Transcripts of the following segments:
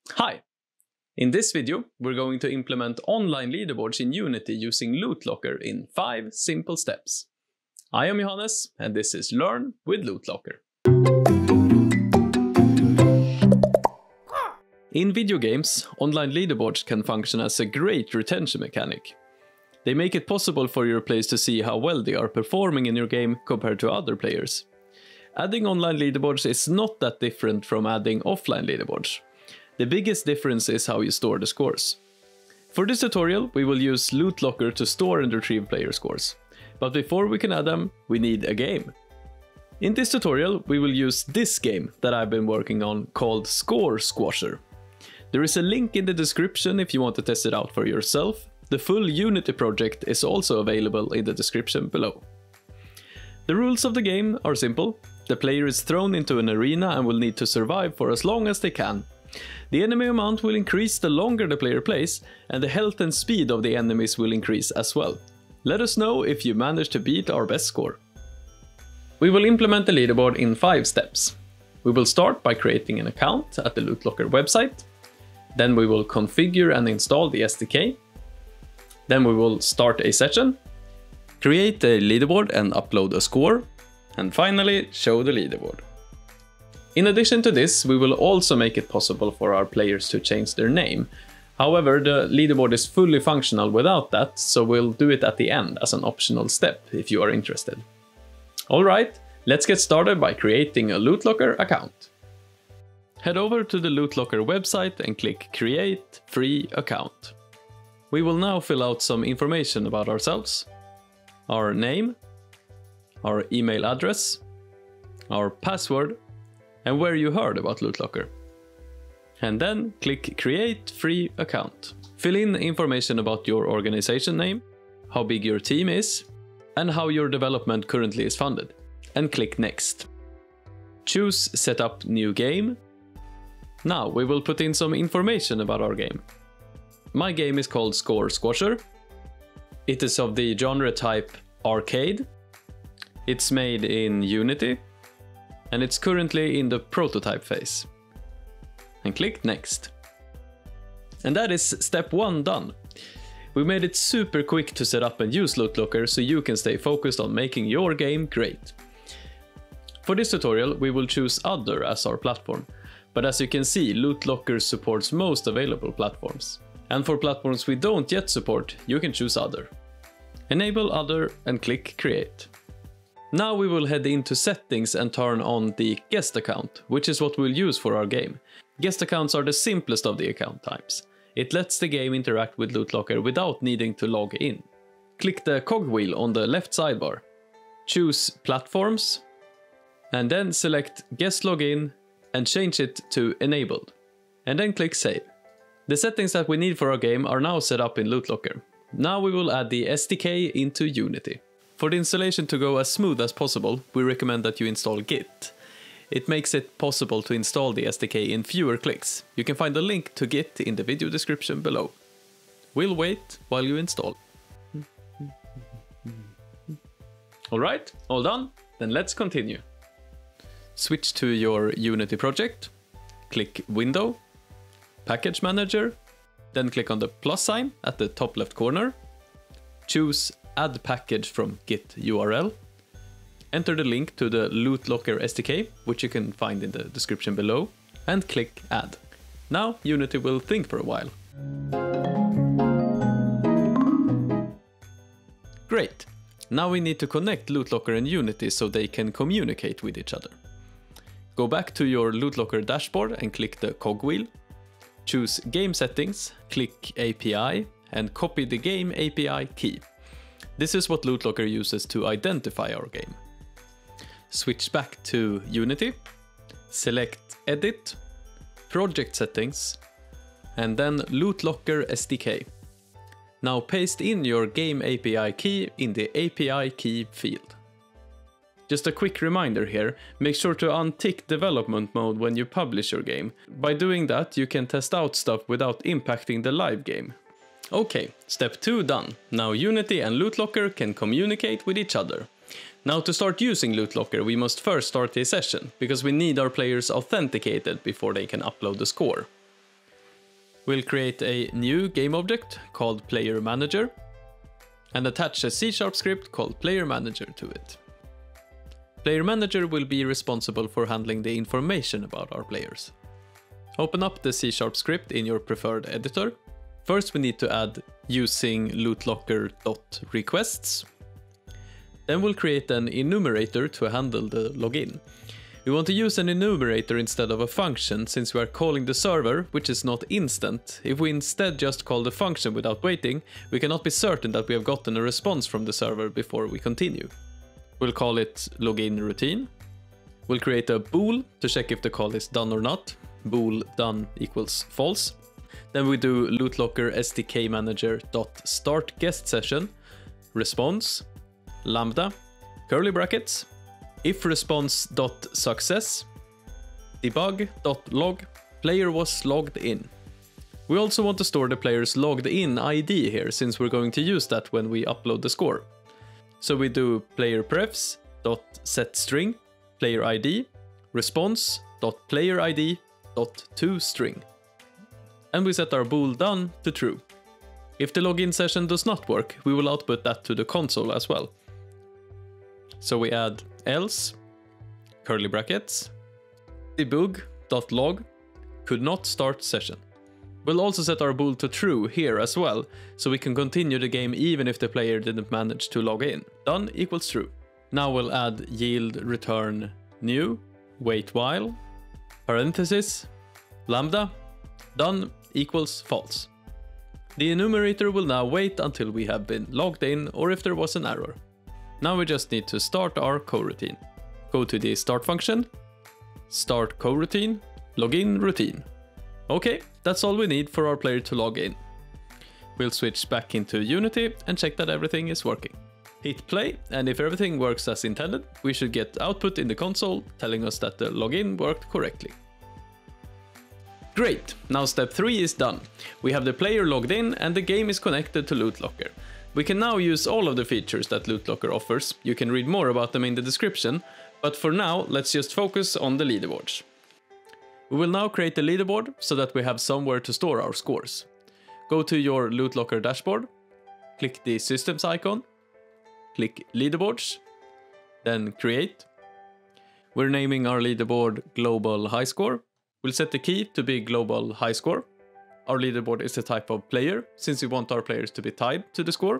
Hi! In this video, we're going to implement online leaderboards in Unity using LootLocker in 5 simple steps. I am Johannes, and this is Learn with LootLocker. In video games, online leaderboards can function as a great retention mechanic. They make it possible for your players to see how well they are performing in your game compared to other players. Adding online leaderboards is not that different from adding offline leaderboards. The biggest difference is how you store the scores. For this tutorial, we will use LootLocker to store and retrieve player scores. But before we can add them, we need a game. In this tutorial, we will use this game that I've been working on called Score Squasher. There is a link in the description if you want to test it out for yourself. The full Unity project is also available in the description below. The rules of the game are simple. The player is thrown into an arena and will need to survive for as long as they can. The enemy amount will increase the longer the player plays, and the health and speed of the enemies will increase as well. Let us know if you manage to beat our best score. We will implement the leaderboard in 5 steps. We will start by creating an account at the LootLocker website. Then we will configure and install the SDK. Then we will start a session, create a leaderboard and upload a score, and finally show the leaderboard. In addition to this, we will also make it possible for our players to change their name. However, the leaderboard is fully functional without that, so we'll do it at the end as an optional step if you are interested. Alright, let's get started by creating a LootLocker account. Head over to the LootLocker website and click Create Free Account. We will now fill out some information about ourselves, our name, our email address, our password, and where you heard about LootLocker. And then click Create Free Account. Fill in information about your organization name, how big your team is, and how your development currently is funded. And click Next. Choose Set Up New Game. Now we will put in some information about our game. My game is called Score Squasher. It is of the genre type arcade. It's made in Unity. And it's currently in the prototype phase. And click Next. And that is step 1 done. We made it super quick to set up and use LootLocker so you can stay focused on making your game great. For this tutorial, we will choose Other as our platform. But as you can see, LootLocker supports most available platforms. And for platforms we don't yet support, you can choose Other. Enable Other and click Create. Now we will head into settings and turn on the guest account, which is what we'll use for our game. Guest accounts are the simplest of the account types. It lets the game interact with LootLocker without needing to log in. Click the cogwheel on the left sidebar. Choose Platforms, and then select Guest Login and change it to Enabled. And then click Save. The settings that we need for our game are now set up in LootLocker. Now we will add the SDK into Unity. For the installation to go as smooth as possible, we recommend that you install Git. It makes it possible to install the SDK in fewer clicks. You can find a link to Git in the video description below. We'll wait while you install. Alright, all done? Then let's continue. Switch to your Unity project, click Window, Package Manager, then click on the plus sign at the top left corner, choose Add Package from Git URL. Enter the link to the LootLocker SDK, which you can find in the description below, and click Add. Now Unity will think for a while. Great! Now we need to connect LootLocker and Unity so they can communicate with each other. Go back to your LootLocker dashboard and click the cogwheel. Choose Game Settings, click API, and copy the Game API key. This is what LootLocker uses to identify our game. Switch back to Unity, select Edit, Project Settings, and then LootLocker SDK. Now paste in your Game API key in the API key field. Just a quick reminder here, make sure to untick development mode when you publish your game. By doing that, you can test out stuff without impacting the live game. Okay, step 2 done. Now Unity and LootLocker can communicate with each other. Now to start using LootLocker, we must first start a session, because we need our players authenticated before they can upload the score. We'll create a new game object called Player Manager and attach a C# script called Player Manager to it. Player Manager will be responsible for handling the information about our players. Open up the C# script in your preferred editor. First we need to add using LootLocker.requests. Then we'll create an enumerator to handle the login. We want to use an enumerator instead of a function since we are calling the server, which is not instant. If we instead just call the function without waiting, we cannot be certain that we have gotten a response from the server before we continue. We'll call it login routine. We'll create a bool to check if the call is done or not. Bool done equals false. Then we do LootLocker SDK manager dot start guest session response lambda curly brackets if response dot success debug dot log player was logged in. We also want to store the player's logged in ID here since we're going to use that when we upload the score. So we do player prefs dot set string player ID response dot player ID dot to string. And we set our bool done to true. If the login session does not work, we will output that to the console as well. So we add else, curly brackets, debug.log, could not start session. We'll also set our bool to true here as well, so we can continue the game even if the player didn't manage to log in. Done equals true. Now we'll add yield return new, wait while, parenthesis, lambda, done equals false. The enumerator will now wait until we have been logged in or if there was an error. Now we just need to start our coroutine. Go to the start function, start coroutine, login routine. Okay, that's all we need for our player to log in. We'll switch back into Unity and check that everything is working. Hit play, and if everything works as intended, we should get output in the console telling us that the login worked correctly. Great, now step 3 is done. We have the player logged in and the game is connected to LootLocker. We can now use all of the features that LootLocker offers. You can read more about them in the description, but for now let's just focus on the leaderboards. We will now create a leaderboard so that we have somewhere to store our scores. Go to your LootLocker dashboard, click the systems icon, click leaderboards, then create. We're naming our leaderboard global highscore. We'll set the key to be global highscore. Our leaderboard is a type of player, since we want our players to be tied to the score.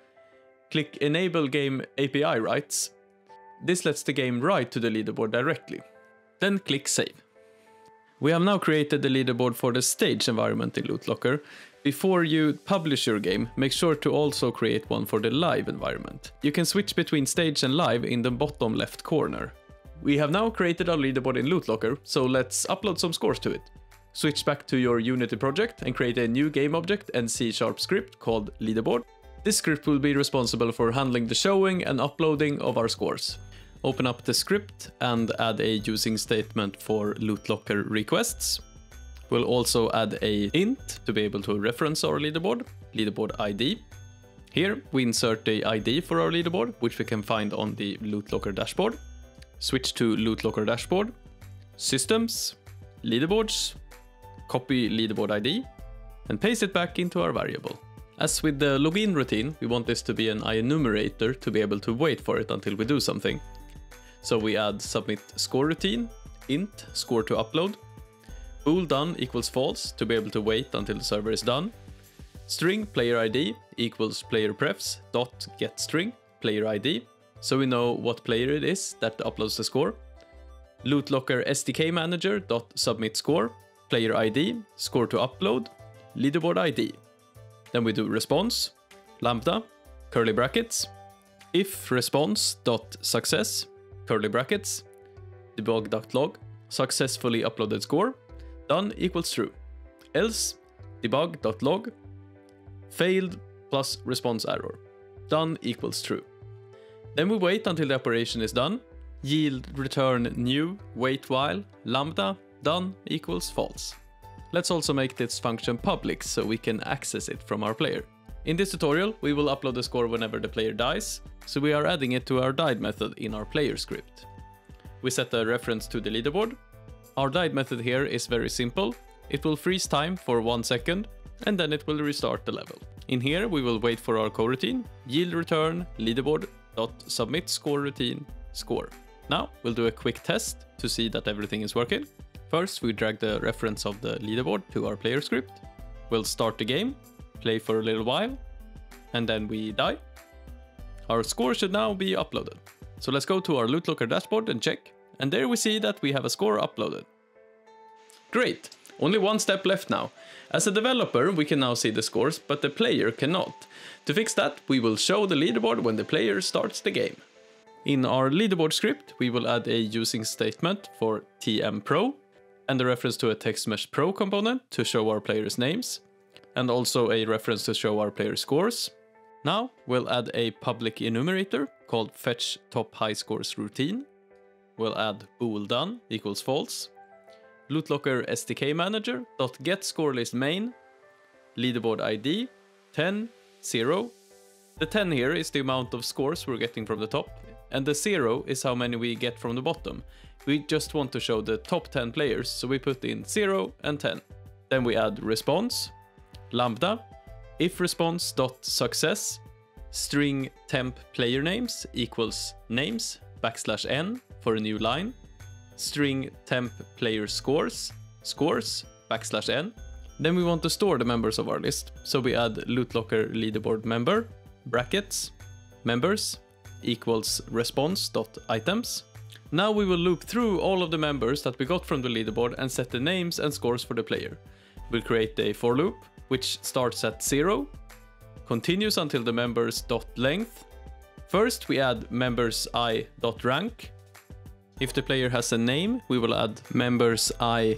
Click Enable Game API Rights. This lets the game write to the leaderboard directly. Then click Save. We have now created the leaderboard for the stage environment in LootLocker. Before you publish your game, make sure to also create one for the live environment. You can switch between stage and live in the bottom left corner. We have now created our leaderboard in LootLocker, so let's upload some scores to it. Switch back to your Unity project and create a new game object and C# script called leaderboard. This script will be responsible for handling the showing and uploading of our scores. Open up the script and add a using statement for LootLocker requests. We'll also add a int to be able to reference our leaderboard ID. Here we insert the ID for our leaderboard, which we can find on the LootLocker dashboard. Switch to LootLocker dashboard, systems, leaderboards, copy leaderboard ID, and paste it back into our variable. As with the login routine, we want this to be an enumerator to be able to wait for it until we do something. So we add submit score routine, int score to upload, bool done equals false to be able to wait until the server is done, string player ID equals player prefs dot get string player ID, so we know what player it is that uploads the score. LootLocker SDK manager dot submit score, player ID, score to upload, leaderboard ID. Then we do response, lambda, curly brackets, if response dot success, curly brackets, debug.log, successfully uploaded score, done equals true. Else, debug.log, failed plus response error, done equals true. Then we wait until the operation is done, yield return new, wait while, lambda, done equals false. Let's also make this function public so we can access it from our player. In this tutorial, we will upload the score whenever the player dies, so we are adding it to our died method in our player script. We set a reference to the leaderboard. Our died method here is very simple. it will freeze time for 1 second, and then it will restart the level. In here, we will wait for our coroutine, yield return leaderboard.submit score routine score. Now, we'll do a quick test to see that everything is working. First, we drag the reference of the leaderboard to our player script. We'll start the game, play for a little while, and then we die. Our score should now be uploaded. So let's go to our LootLocker dashboard and check. And there we see that we have a score uploaded. Great! Only one step left now. As a developer, we can now see the scores, but the player cannot. To fix that, we will show the leaderboard when the player starts the game. In our leaderboard script, we will add a using statement for TM Pro and a reference to a text mesh pro component to show our players' names, and also a reference to show our players' scores. Now we'll add a public enumerator called fetch top high scores routine. We'll add bool done equals false. LootLocker SDK manager dot get scorelist main leaderboard ID 10 0. The 10 here is the amount of scores we're getting from the top, and the 0 is how many we get from the bottom. We just want to show the top 10 players, so we put in 0 and 10. Then we add response, lambda, if response.success, string temp player names equals names \n for a new line, string temp player scores, scores \n. Then we want to store the members of our list, so we add LootLocker leaderboard member, brackets, members, equals response.items. Now we will loop through all of the members that we got from the leaderboard and set the names and scores for the player. We'll create a for loop, which starts at 0, continues until the members .length. First we add members I.rank. If the player has a name, we will add members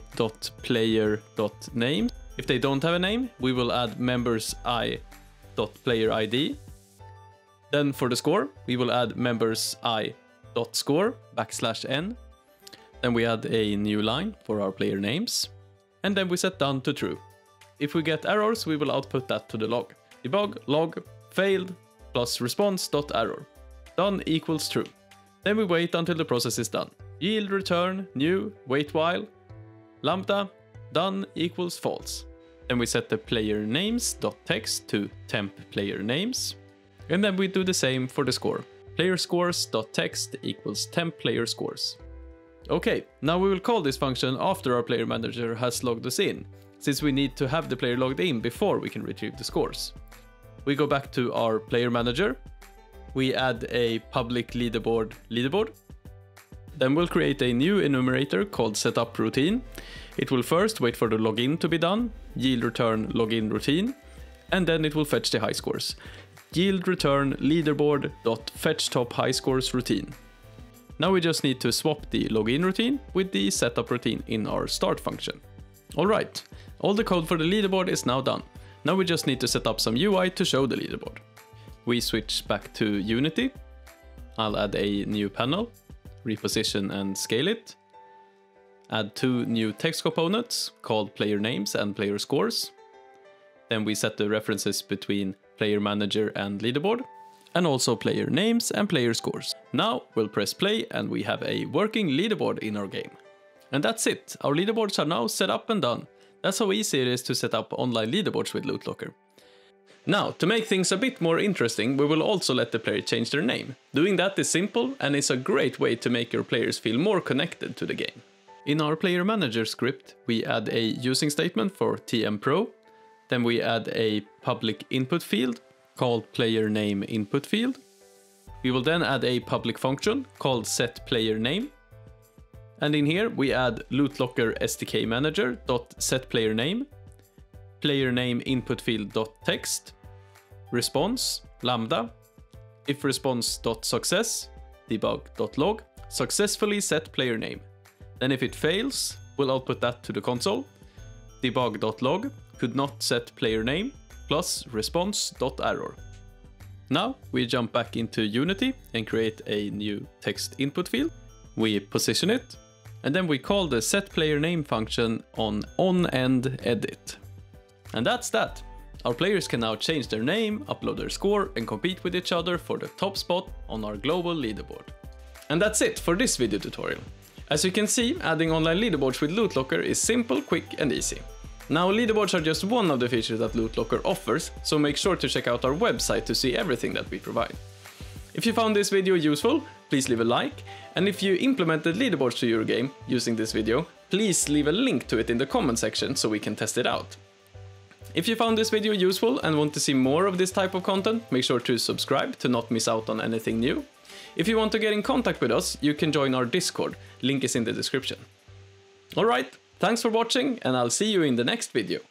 I.player.name. If they don't have a name, we will add members I.player ID. Then for the score, we will add members I.score \n. Then we add a new line for our player names. And then we set done to true. If we get errors, we will output that to the log. Debug log failed plus response.error. Done equals true. Then we wait until the process is done. Yield return new wait while lambda done equals false. Then we set the player names.text to temp player names. And then we do the same for the score. Player scores.text equals temp player scores. Okay, now we will call this function after our player manager has logged us in, since we need to have the player logged in before we can retrieve the scores. We go back to our player manager. We add a public leaderboard. Then we'll create a new enumerator called setup routine. It will first wait for the login to be done, yield return login routine, and then it will fetch the high scores. Yield return leaderboard.fetch top high scores routine. Now we just need to swap the login routine with the setup routine in our start function. Alright, all the code for the leaderboard is now done. Now we just need to set up some UI to show the leaderboard. We switch back to Unity. I'll add a new panel, reposition and scale it. Add 2 new text components called player names and player scores. Then we set the references between player manager and leaderboard, and also player names and player scores. Now we'll press play and we have a working leaderboard in our game. And that's it, our leaderboards are now set up and done. That's how easy it is to set up online leaderboards with LootLocker. Now, to make things a bit more interesting, we will also let the player change their name. Doing that is simple and is a great way to make your players feel more connected to the game. In our player manager script, we add a using statement for TM Pro. Then we add a public input field called player name input field. We will then add a public function called set player name. And in here we add LootLocker SDK manager .set player name input field .text, response, lambda, if response.success, debug.log, successfully set player name. Then if it fails, we'll output that to the console, debug.log, could not set player name, plus response.error. Now we jump back into Unity and create a new text input field. We position it, and then we call the set player name function on end edit. And that's that. Our players can now change their name, upload their score, and compete with each other for the top spot on our global leaderboard. And that's it for this video tutorial. As you can see, adding online leaderboards with LootLocker is simple, quick and easy. Now, leaderboards are just one of the features that LootLocker offers, so make sure to check out our website to see everything that we provide. If you found this video useful, please leave a like, and if you implemented leaderboards to your game using this video, please leave a link to it in the comment section so we can test it out. If you found this video useful and want to see more of this type of content, make sure to subscribe to not miss out on anything new. If you want to get in contact with us, you can join our Discord, link is in the description. Alright, thanks for watching, and I'll see you in the next video.